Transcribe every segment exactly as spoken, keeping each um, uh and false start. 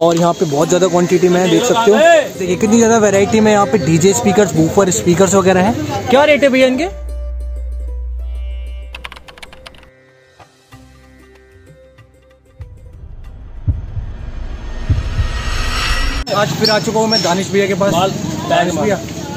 और यहाँ पे बहुत ज़्यादा क्वांटिटी में है, देख सकते हो। देखिए कितनी ज़्यादा वैरायटी में यहाँ पे डीजे स्पीकर्स, बूफर स्पीकर्स वगैरह हैं। क्या रेट है भैया इनके? आज फिर आ चुका हूँ मैं दानिश भैया के पास। दानिश भैया,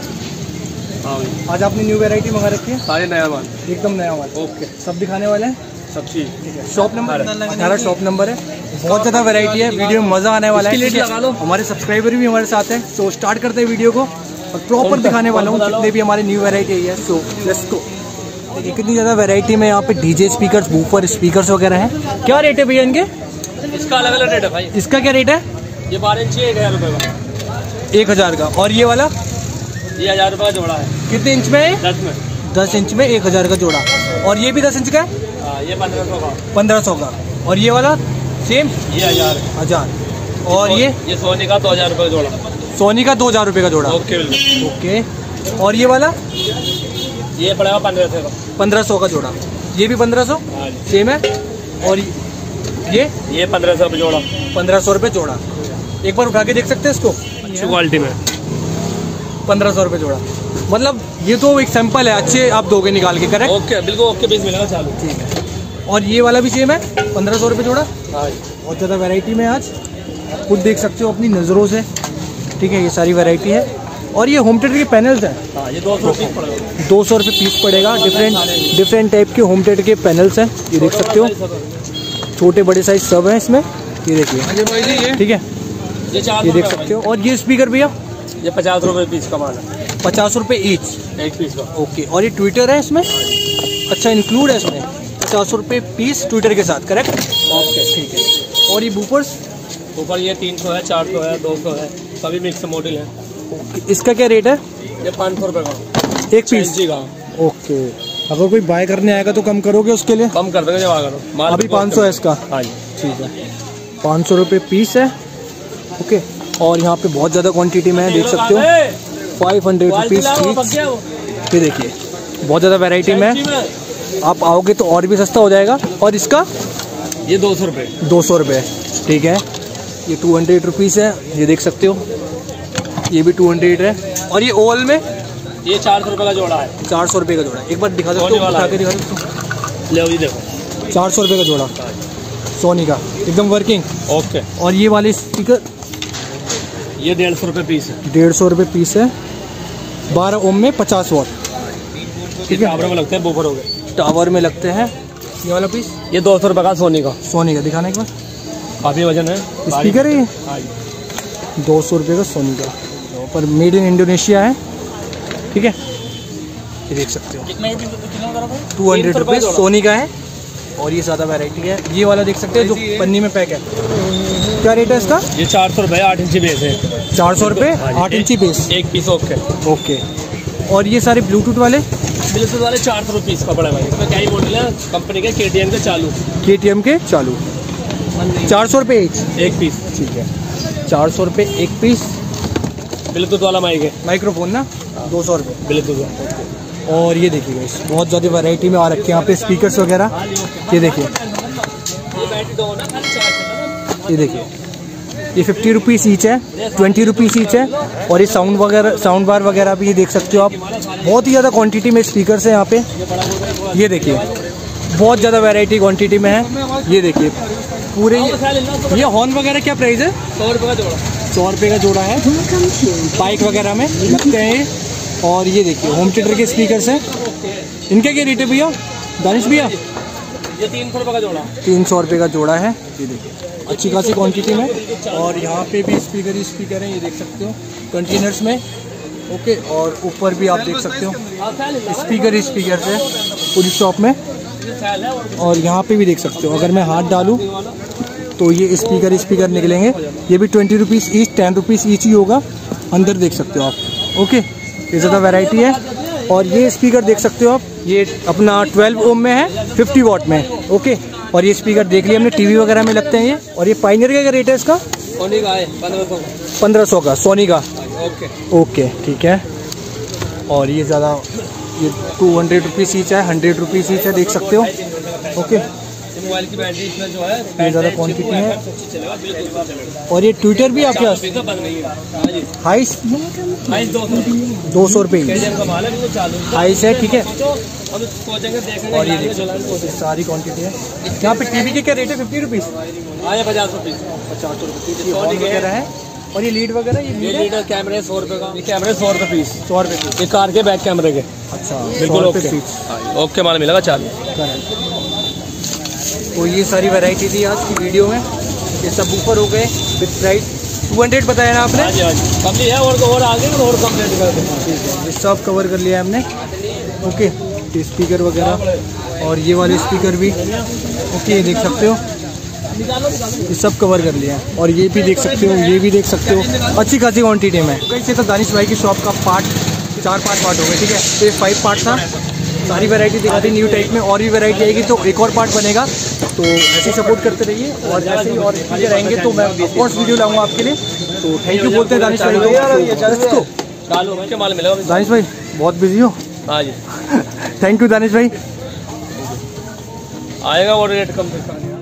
आज आपने न्यू वैरायटी मंगा रखी है? सारे नया माल, एकदम नया माल। ओके, सब दिखाने वाले हैं, सब चीज ठीक है। शॉप नंबर अठारह शॉप नंबर है। बहुत ज़्यादा वैरायटी है, वीडियो में मज़ा आने वाला है। हमारे सब्सक्राइबर भी हमारे साथ हैं, सो स्टार्ट करते हैं वीडियो को और प्रॉपर दिखाने वाला हूँ जितने भी हमारे न्यू वैरायटी है। So let's go. देखिए कितनी ज़्यादा वैरायटी में यहाँ पे डीजे स्पीकर्स, बूफर स्पीकर्स वगैरह हैं। क्या रेट है भैया इनके? इसका अलग अलग रेट है भाई। इसका क्या रेट है? ये बारह इंची एक हजार रुपये का। एक हज़ार का। और ये वाला? ये हजार रुपये का जोड़ा है। कितने इंच में है? दस में। दस इंच में एक हज़ार का जोड़ा। और ये भी दस इंच का है? हाँ, ये पंद्रह सौ का। पंद्रह सौ का। और ये वाला सेम? ये हजार हजार। और ये ये सोनी का दो हजार रुपये का जोड़ा। सोनी का दो हजार रुपये का जोड़ा। ओके बिल्कुल ओके। और ये वाला? ये पड़ेगा पंद्रह सौ का। पंद्रह सौ का जोड़ा। ये भी पंद्रह सौ सेम है। और ये ये पंद्रह सौ रुपये जोड़ा। पंद्रह सौ रुपये जोड़ा। एक बार उठा के देख सकते हैं इसको, अच्छी क्वालिटी में। पंद्रह सौ रुपये जोड़ा। मतलब ये तो एक सैंपल है, अच्छे आप दोगे निकाल के? करेक्ट, ओके बिल्कुल ओके, बीस मिलेगा चालू। ठीक है। और ये वाला भी सेम है, पंद्रह सौ रुपये जोड़ा। हाँ, बहुत ज़्यादा वैरायटी में आज खुद देख सकते हो अपनी नज़रों से, ठीक है। ये सारी वैरायटी है। और ये होम थिएटर के पैनल्स हैं। हाँ, ये दो सौ रुपये पड़ेगा। दो सौ रुपये पीस पड़ेगा। डिफरेंट डिफरेंट टाइप के होम थिएटर के पैनल्स हैं, ये देख सकते हो। छोटे बड़े साइज सब हैं इसमें, ये देखिए, ठीक है। ये चार ये देख सकते हो। और ये स्पीकर भैया? ये पचास रुपये पीस का माल है। पचास रुपये ईच, एक पीस का। ओके। और ये ट्विटर है इसमें? अच्छा, इंक्लूड है इसमें। पचास रुपये पीस ट्विटर के साथ, करेक्ट? ओके, ठीक है। और ये बूफर्स? ऊपर ये तीन सौ है, चार सौ है, दो सौ है, सभी मिक्स मॉडल है। ओके। इसका क्या रेट है? ये पाँच सौ रुपये का एक पीस जी का। ओके। अगर कोई बाय करने आएगा तो कम करोगे उसके लिए? कम कर देंगे जब आ करो। अभी पाँच सौ है इसका? हाँ जी, ठीक है। पाँच सौ रुपये पीस है, ओके। और यहाँ पे बहुत ज़्यादा क्वांटिटी में है, देख सकते हो। Five hundred rupees each. ये देखिए बहुत ज़्यादा वैरायटी में है, आप आओगे तो और भी सस्ता हो जाएगा। और इसका? ये दो सौ रुपये। दो सौ रुपये, ठीक है। ये टू हंड्रेड रुपीज़ है, ये देख सकते हो। ये भी टू हंड्रेड है। और ये ओवल में? ये चार सौ रुपये का जोड़ा है। चार सौ रुपये का जोड़ा। एक बार दिखा सकते हो, दिखा के दिखा सकते हो। ले अभी देखो, चार सौ रुपये का जोड़ा, सोनी का, एकदम वर्किंग। ओके। और ये वाले स्पीकर? ये डेढ़ सौ रुपये पीस है। डेढ़ सौ रुपये पीस है। बारह ओम में पचास वॉट, ठीक है। टावर में लगते हैं, बूफर हो गए, टावर में लगते हैं। ये वाला पीस? ये दो सौ रुपये का सोनी का। सोनी का दिखाने के बाद काफ़ी वजन है। स्पीकर है ये? दो सौ रुपये का सोनी का, पर मेड इन इंडोनेशिया है, ठीक है। ये देख सकते हो, टू हंड्रेड रुपये सोनी का है। और ये ज़्यादा वैरायटी है। ये वाला देख सकते हैं जो पन्नी में पैक है, क्या रेट है इसका? ये चार सौ रुपये, आठ इंची बेस है। चार सौ रुपये आठ इंची बेस, एक पीस। Okay okay. और ये सारे ब्लूटूथ वाले? ब्लूटूथ वाले चार सौ रुपये पीस का पड़ा भाई। इसमें क्या ही मॉडल है कंपनी के, के टी एम के चालू। के टी एम के चालू, चार सौ रुपये एक एक पीस, ठीक है। चार सौ रुपये एक पीस। ब्लूटूथ वाला माइक है, माइक्रोफोन ना, दो सौ रुपये ब्लूटूथ वाला। और ये देखिए गाइस बहुत ज़्यादा वैरायटी में आ रखी है यहाँ पे स्पीकर्स वगैरह। ये देखिए, ये देखिए, ये फिफ्टी रुपीज़ ईच है, ट्वेंटी रुपीज़ ईच है। और ये साउंड वगैरह, साउंड बार वगैरह भी ये देख सकते हो आप। बहुत ही ज़्यादा क्वांटिटी में स्पीकर्स है यहाँ पे। ये देखिए बहुत ज़्यादा वैरायटी क्वांटिटी में है। ये देखिए पूरे। ये हॉर्न वगैरह क्या प्राइस है? सौ रुपये का जोड़ा। सौ रुपये का जोड़ा है, बाइक वगैरह में लगते हैं ये। और ये देखिए होम थिएटर के स्पीकर्स हैं, इनका क्या रेट है भैया? दानिश भैया? ये तीन सौ रुपये का जोड़ा। तीन सौ रुपये का जोड़ा है। ये देखिए अच्छी खासी क्वांटिटी में। और यहाँ पे भी स्पीकर ही स्पीकर हैं, ये देख सकते हो कंटेनर्स में, ओके। और ऊपर भी आप देख सकते हो स्पीकर ही स्पीकर है पूरी शॉप में। और यहाँ पे भी देख सकते हो, अगर मैं हाथ डालूँ तो ये स्पीकर ही स्पीकर निकलेंगे। ये भी twenty rupees each, ten rupees each ही होगा। अंदर देख सकते हो आप, ओके। ये ज़्यादा वैरायटी है। और ये स्पीकर देख सकते हो आप, ये अपना ट्वेल्व ओम में है, फिफ्टी वॉट में, ओके। और ये स्पीकर देख लिया हमने, टीवी वगैरह में लगते हैं ये। और ये पाइनियर का क्या रेट है इसका? सोनी का है पंद्रह सौ का। पंद्रह सौ का सोनी का, ओके ओके, ठीक है। और ये ज़्यादा, ये टू हंड्रेड रुपीज़ ईच है, हंड्रेड रुपीज़ ईच है, देख सकते हो, ओके। मोबाइल की बैटरी इसमें जो है ये ज़्यादा क्वांटिटी है। चलेगा बिल्कुल। और ये ट्विटर भी आपके पास बंद नहीं है। हाइस हाइस दो सौ दो सौ रुपये केटीएम का माल है बिल्कुल चालू। हाइस है, ठीक है। हम सोचेंगे देखेंगे। और ये देखिए सारी क्वांटिटी है। यहाँ पे टीवी के क्या रेट है? फिफ्टी रुपीज़ आया पचास रुपये पचास रुपये वगैरह है। और ये लीड वगैरह ये ये लीड कैमरे सौ रुपये का। ये कैमरे सौ रुपये पीस। सौ रुपये पीस। ये कार के बैक कैमरे के। अच्छा बिल्कुल सौ ओके रुपये पीस। ओके माल मिलेगा चालू। तो ये सारी वैरायटी थी आज की वीडियो में। ये सब ऊपर हो गए विथ प्राइस टू हंड्रेड बताया ना आपने? हाँ जी हाँ जी कम नहीं है और तो और आगे और कम रेट कर देंगे। ठीक है, ये सब कवर कर लिया हमने। ओके, ये स्पीकर वगैरह और ये वाले स्पीकर भी ओके, ये देख सकते हो ये सब कवर कर लिया है। और ये भी देख सकते हो, ये भी देख सकते हो, अच्छी खासी क्वांटिटी में। कैसे तो दानिश भाई की शॉप का पार्ट चार पाँच पार्ट हो गए, ठीक है। तो ये फाइव पार्ट था, सारी वैरायटी दिखा दी। न्यू टाइप में और भी वैरायटी आएगी तो एक और पार्ट बनेगा। तो ऐसे ही सपोर्ट करते रहिए और ऐसे ही और चीज़ें रहेंगे तो मैं ऑफकोर्स वीडियो लाऊंगा आपके लिए। तो थैंक यू बोलते हैं दानिश भाई को। चालू के माल मिलेगा। दानिश भाई बहुत बिजी हो। हाँ जी थैंक यू दानिश भाई। आएगा और रेट कम